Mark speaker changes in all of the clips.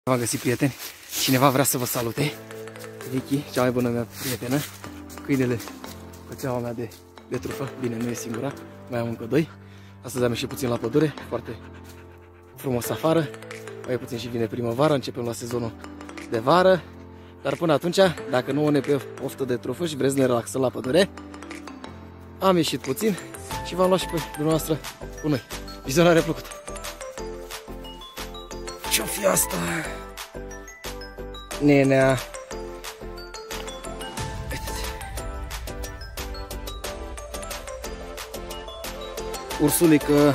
Speaker 1: V-am găsit, prieteni. Cineva vrea să vă salute. Vicky, cea mai bună mea prietenă. Câinele, cățeaua mea de trufă. Bine, nu e singura. Mai am încă doi. Astăzi am ieșit puțin la pădure. Foarte frumos afară. Mai puțin și vine primăvara. Începem la sezonul de vară. Dar până atunci, dacă nu ne pe poftă de trufă și vreți să ne relaxăm la pădure, am ieșit puțin și v-am luat și pe dumneavoastră cu noi. Vizionare plăcută! Ce-o fi asta? Nenea! Uite-te! Ursulică!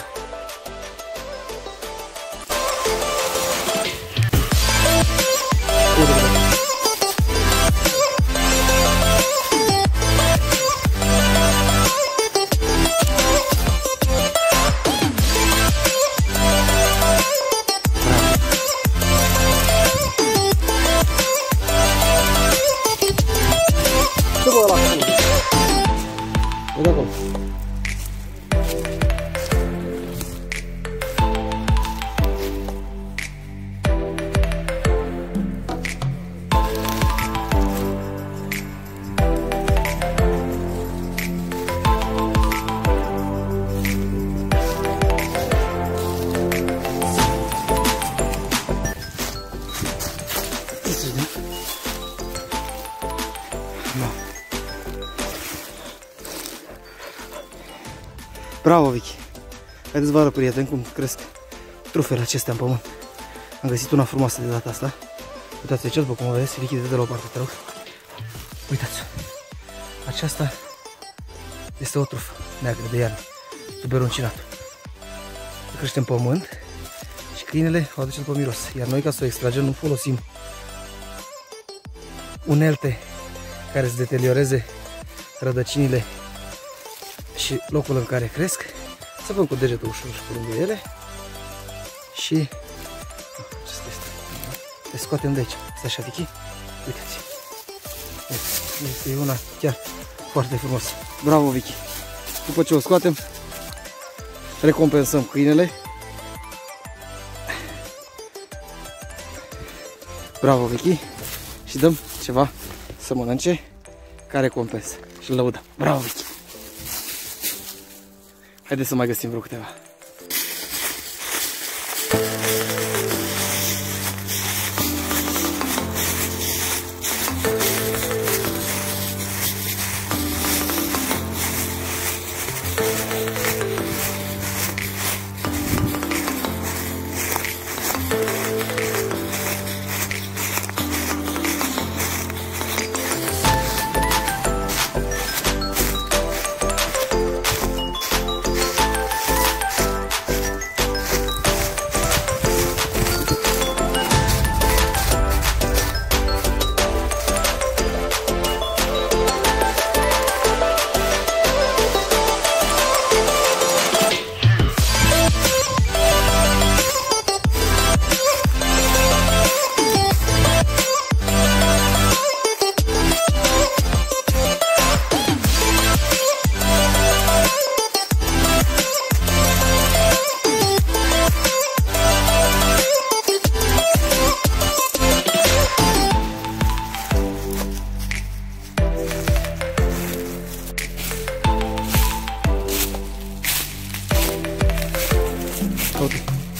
Speaker 1: Uite acolo. Bravo, Vicky! Haideți vă arăt, prieteni, cum cresc trufele acestea în pământ. Am găsit una frumoasă de data asta. Uitați-o, ce-ți, bă, cum o vedeți? Vicky, de la o parte, te rog. Uitați-o. Aceasta este o trufă neagră de iarnă, tuberoncinatul. Crește în pământ și câinele o aduce după miros. Iar noi, ca să o extragem, nu folosim unelte care să deterioreze rădăcinile și locul în care cresc. Săpăm cu degetul ușor și pe lângă ele și acesta este. Le scoatem de aici. Este așa, Vicky? Uitați. Este una chiar foarte frumos. Bravo, Vicky! După ce o scoatem, recompensăm câinele. Bravo, Vicky! Și dăm ceva să mănânce ca recompensă. Și îl lăudăm. Bravo, Vicky! Haideți să mai găsim vreo câteva. Okay.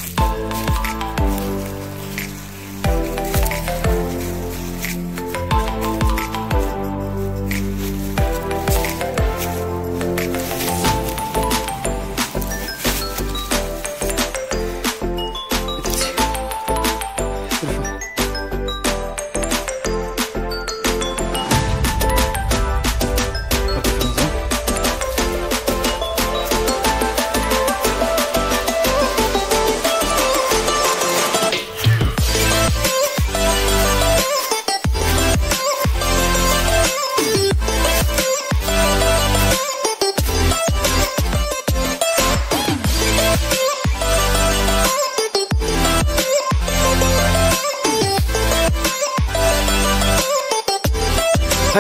Speaker 1: Hai!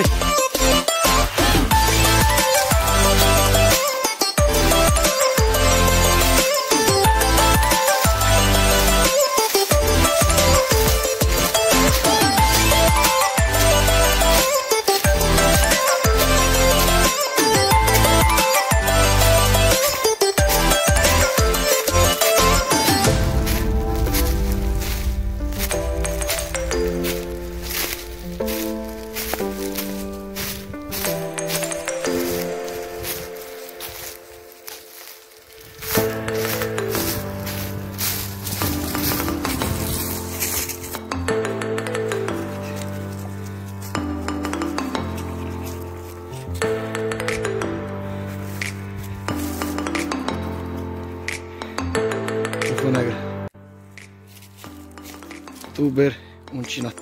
Speaker 1: tuber uncinat.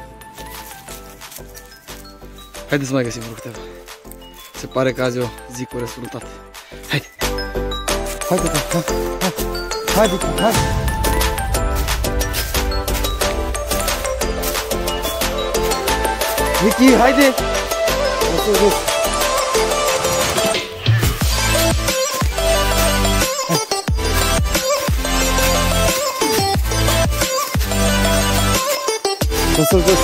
Speaker 1: Haideți să mai găsim vreo câteva. Se pare că azi o zi cu rezultat. Haide! Haide, haide, haide! Vicky, haide! Sus, sus!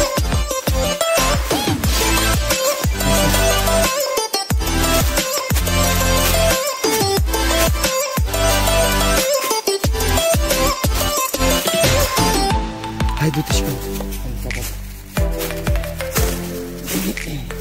Speaker 1: Hai, du-te și pe